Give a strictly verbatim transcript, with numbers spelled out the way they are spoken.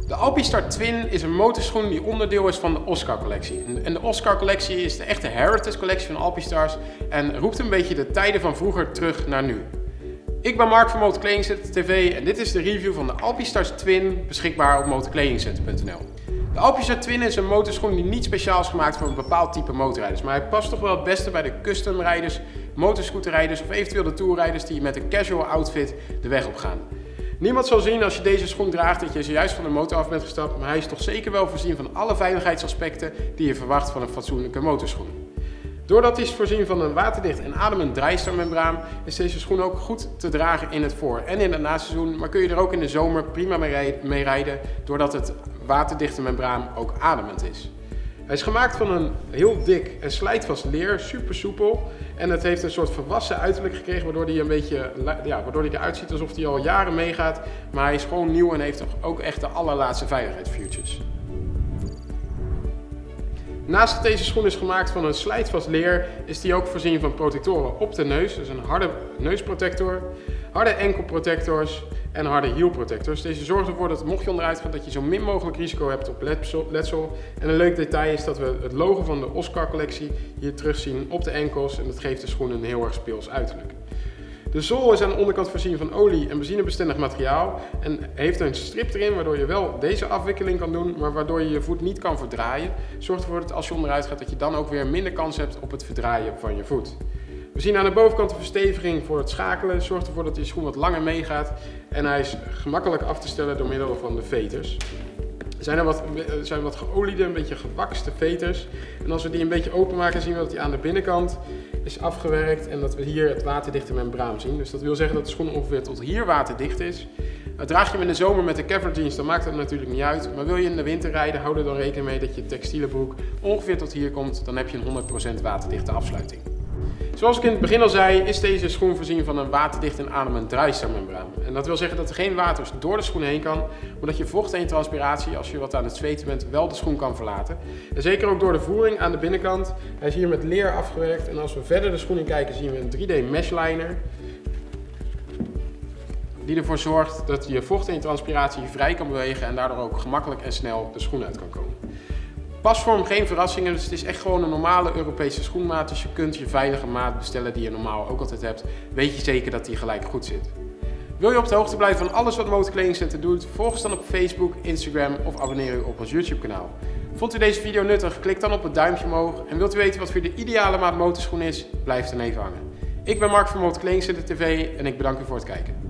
De Alpistar Twin is een motorschoen die onderdeel is van de Oscar collectie. En de Oscar collectie is de echte heritage collectie van Alpistars en roept een beetje de tijden van vroeger terug naar nu. Ik ben Mark van Motorkledingcenter T V en dit is de review van de Alpistar Twin, beschikbaar op motorkledingcenter punt n l. De Alpistar Twin is een motorschoen die niet speciaal is gemaakt voor een bepaald type motorrijders, maar hij past toch wel het beste bij de custom rijders, motorscooterrijders of eventueel de tourrijders die met een casual outfit de weg op gaan. Niemand zal zien als je deze schoen draagt dat je zojuist van de motor af bent gestapt, maar hij is toch zeker wel voorzien van alle veiligheidsaspecten die je verwacht van een fatsoenlijke motorschoen. Doordat hij is voorzien van een waterdicht en ademend draaistammembraan is deze schoen ook goed te dragen in het voor- en in het naseizoen, maar kun je er ook in de zomer prima mee rijden doordat het waterdichte membraan ook ademend is. Hij is gemaakt van een heel dik en slijtvast leer, super soepel en het heeft een soort volwassen uiterlijk gekregen waardoor hij een beetje, ja, waardoor hij eruit ziet alsof hij al jaren meegaat, maar hij is gewoon nieuw en heeft ook echt de allerlaatste veiligheidsfeatures. Naast dat deze schoen is gemaakt van een slijtvast leer, is die ook voorzien van protectoren op de neus, dus een harde neusprotector, harde enkelprotectors en harde hielprotectors. Deze zorgen ervoor dat mocht je onderuit gaat dat je zo min mogelijk risico hebt op letsel. En een leuk detail is dat we het logo van de Oscar collectie hier terugzien op de enkels en dat geeft de schoen een heel erg speels uiterlijk. De zool is aan de onderkant voorzien van olie- en benzinebestendig materiaal en heeft een strip erin waardoor je wel deze afwikkeling kan doen, maar waardoor je je voet niet kan verdraaien. Zorgt ervoor dat als je onderuit gaat dat je dan ook weer minder kans hebt op het verdraaien van je voet. We zien aan de bovenkant een versteviging voor het schakelen. Zorgt ervoor dat die schoen wat langer meegaat en hij is gemakkelijk af te stellen door middel van de veters. Er zijn er wat, er zijn wat geoliede, een beetje gewakste veters. En als we die een beetje openmaken zien we dat die aan de binnenkant is afgewerkt en dat we hier het waterdichte membraan zien. Dus dat wil zeggen dat de schoen ongeveer tot hier waterdicht is. Draag je hem in de zomer met de cover jeans, dan maakt dat natuurlijk niet uit. Maar wil je in de winter rijden, hou er dan rekening mee dat je textiele broek ongeveer tot hier komt. Dan heb je een honderd procent waterdichte afsluiting. Zoals ik in het begin al zei, is deze schoen voorzien van een waterdicht en ademend draaistammembraan. En dat wil zeggen dat er geen water door de schoen heen kan, maar dat je vocht en transpiratie, als je wat aan het zweten bent, wel de schoen kan verlaten. En zeker ook door de voering aan de binnenkant. Hij is hier met leer afgewerkt en als we verder de schoen in kijken zien we een drie D meshliner. Die ervoor zorgt dat je vocht en transpiratie vrij kan bewegen en daardoor ook gemakkelijk en snel de schoen uit kan komen. Pasvorm geen verrassingen, dus het is echt gewoon een normale Europese schoenmaat. Dus je kunt je veilige maat bestellen die je normaal ook altijd hebt. Weet je zeker dat die gelijk goed zit. Wil je op de hoogte blijven van alles wat Motorkledingcenter doet? Volg ons dan op Facebook, Instagram of abonneer u op ons YouTube kanaal. Vond u deze video nuttig? Klik dan op het duimpje omhoog. En wilt u weten wat voor de ideale maat motorschoen is? Blijf dan even hangen. Ik ben Mark van Motorkledingcenter T V en ik bedank u voor het kijken.